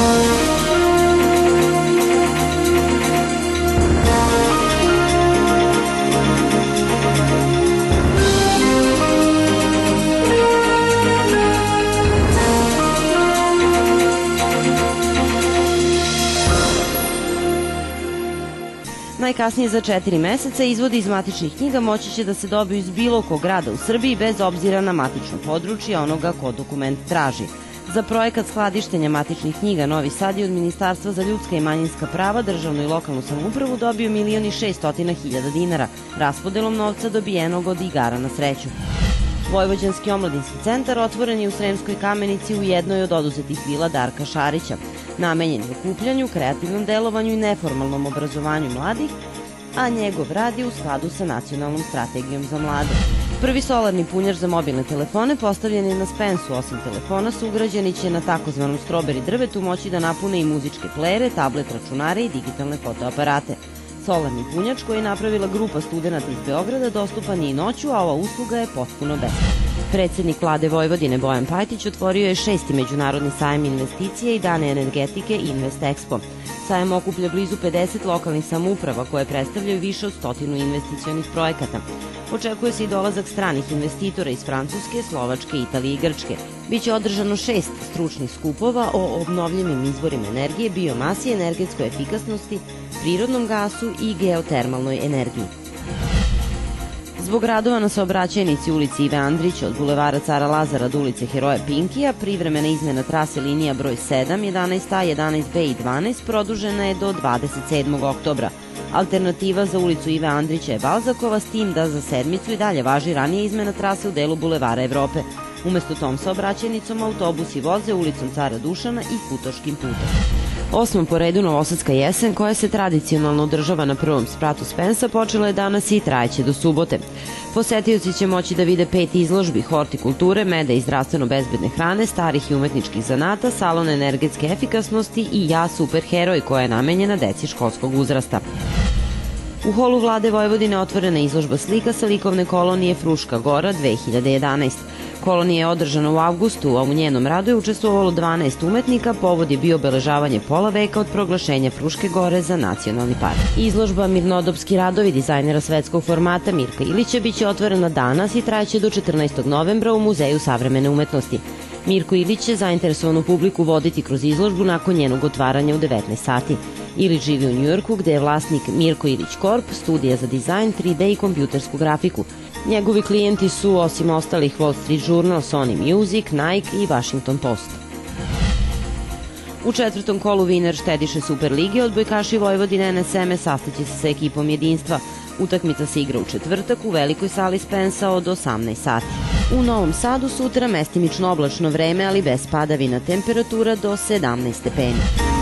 Najkasnije za 4 meseca izvodi iz matičnih knjiga moći će da se dobiju iz bilo kog grada u Srbiji bez obzira na matično područje onoga ko dokument traži. Za projekat skladištenja matičnih knjiga Novi Sad je od Ministarstva za ljudska i manjinska prava, državnu i lokalnu samoupravu dobio 1.600.000 dinara, raspodelom novca dobijenog od igara na sreću. Vojvođanski omladinski centar otvoren je u Sremskoj Kamenici u jednoj od oduzetih vila Darka Šarića, namenjen okupljanju, kreativnom delovanju i neformalnom obrazovanju mladih, a njegov rad je u skladu sa nacionalnom strategijom za mlade. Prvi solarni punjač za mobilne telefone postavljen je na Spensu. Osim telefona, sugrađani će na takozvanom stroberi drvetu moći da napune i muzičke plejere, tablet računare i digitalne fotoaparate. Solarni punjač koji je napravila grupa studenta iz Beograda dostupan je i noću, a ova usluga je potpuno besplatna. Predsednik Vlade Vojvodine Bojan Pajtić otvorio je 6. međunarodni sajam investicije i dane energetike Invest Expo. Sajam okuplja blizu 50 lokalnih samouprava koje predstavljaju više od 100 investicionih projekata. Očekuje se i dolazak stranih investitora iz Francuske, Slovačke, Italije i Grčke. Biće održano 6 stručnih skupova o obnovljivim izvorima energije, biomasi, energetskoj efikasnosti, prirodnom gasu i geotermalnoj energiji. Zbog radova na saobraćajnici ulici Ive Andrića od bulevara Cara Lazara do ulice Heroja Pinkija, privremena izmena trase linija broj 7, 11A, 11B i 12 produžena je do 27. oktobra. Alternativa za ulicu Ive Andrića je Balzakova, s tim da za sedmicu i dalje važi ranije izmena trase u delu bulevara Evrope. Umesto tom saobraćajnicom autobusi voze ulicom Cara Dušana i Futoškim putem. 8. po redu Novosadska jesen, koja se tradicionalno održava na prvom spratu Spensa, počela je danas i trajeće do subote. Posetioci će moći da vide 5 izložbi hortikulture, meda i zdravstveno bezbedne hrane, starih i umetničkih zanata, salon energetske efikasnosti i Ja superheroj, koja je namenjena deci školskog uzrasta. U holu Vlade Vojvodine otvorena izložba slika sa likovne kolonije Fruška Gora 2011. Kolonija je održana u avgustu, a u njenom radu je učestvovalo 12 umetnika. Povod je bio obeležavanje pola veka od proglašenja Fruške Gore za nacionalni park. Izložba Mirnodopski radovi dizajnera svetskog formata Mirka Ilića biće otvorena danas i trajeće do 14. novembra u Muzeju savremene umetnosti. Mirko Ilić će zainteresovanu publiku voditi kroz izložbu nakon njenog otvaranja u 19 sati. Ilić živi u Njujorku, gde je vlasnik Mirko Ilić Corp, studija za dizajn, 3D i kompjutersku grafiku. Njegovi klijenti su, osim ostalih, Wall Street Journal, Sony Music, Nike i Washington Post. U 4. kolu Viner štediše Superlige odbojkaši Vojvodine NSM sastaće se sa ekipom Jedinstva. Utakmica se igra u četvrtak u velikoj sali Spensa od 18 sati. U Novom Sadu sutra mestimično oblačno vreme, ali bez padavina, temperatura do 17 stepeni.